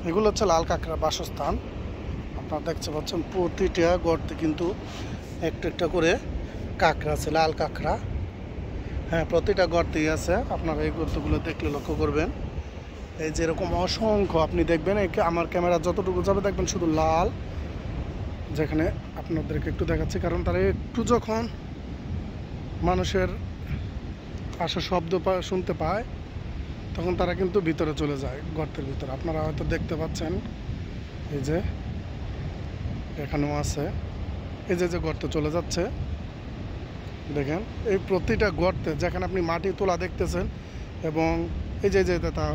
এগুলো হচ্ছে লাল কাঁকড়ার বাসস্থান। আপনারা দেখতে পাচ্ছেন প্রতিটা গর্তে কিন্তু একটা একটা করে কাঁকড়া আছে, লাল কাঁকড়া। হ্যাঁ, প্রতিটা গর্তেই আছে। আপনারা এই গর্তগুলো দেখলে লক্ষ্য করবেন, এই যেরকম অসংখ্য আপনি দেখবেন। আমার ক্যামেরা যতটুকু যাবে দেখবেন শুধু লাল। যেখানে আপনাদেরকে একটু দেখাচ্ছি, কারণ তারা একটু যখন মানুষের আসার শব্দ শুনতে পায় তখন তারা কিন্তু ভিতরে চলে যায়, গর্তের ভিতরে। আপনারা হয়তো দেখতে পাচ্ছেন এই যে এখানেও আছে, এই যে গর্তে চলে যাচ্ছে। দেখেন এই প্রতিটা গর্তে যেখানে আপনি মাটি তোলা দেখতেছেন, এবং এই যে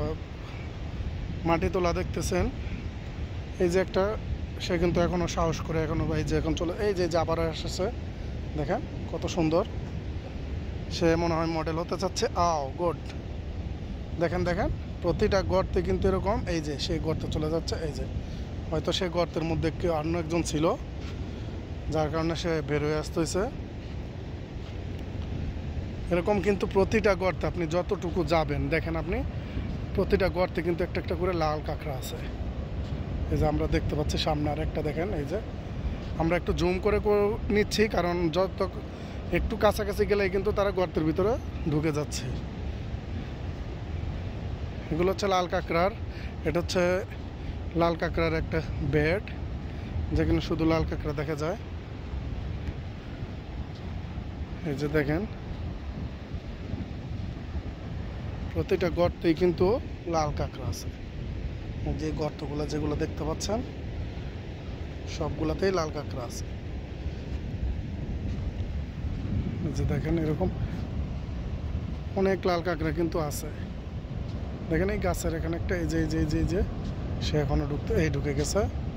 মাটি তোলা দেখতেছেন, এই যে একটা, সে কিন্তু এখনও সাহস করে এখনও এই যে এখন চলে, এই যে আবারও এসেছে। দেখেন কত সুন্দর, সে মনে হয় মডেল হতে চাচ্ছে। গুড। দেখেন দেখেন প্রতিটা গর্তে কিন্তু এরকম, এই যে সেই গর্তে চলে যাচ্ছে। এই যে হয়তো সেই গর্তের মধ্যে কেউ অন্য একজন ছিল, যার কারণে সে বের হয়ে আসতে হয়েছে। এরকম কিন্তু প্রতিটা গর্তে আপনি যতটুকু যাবেন দেখেন, আপনি প্রতিটা গর্তে কিন্তু একটা একটা করে লাল কাঁকড়া আছে। এই যে আমরা দেখতে পাচ্ছি সামনে আর একটা, দেখেন এই যে আমরা একটু জুম করে নিচ্ছি, কারণ যত একটু কাছাকাছি গেলেই কিন্তু তারা গর্তের ভিতরে ঢুকে যাচ্ছে। এগুলো হচ্ছে লাল কাঁকড়ার, এটা হচ্ছে লাল কাঁকড়ার একটা বেড, যেখানে শুধু লাল কাঁকড়া দেখা যায়। এই যে দেখেন প্রতিটা গর্তেই কিন্তু লাল কাঁকড়া আছে। যে গর্তগুলো যেগুলো দেখতে পাচ্ছেন সবগুলাতেই লাল কাঁকড়া আছে। এই যে দেখেন এরকম অনেক লাল কাঁকড়া কিন্তু আছে। দেখেন এই গাছের এখানে একটা, এই যে সে এখনো ঢুকে গেছে।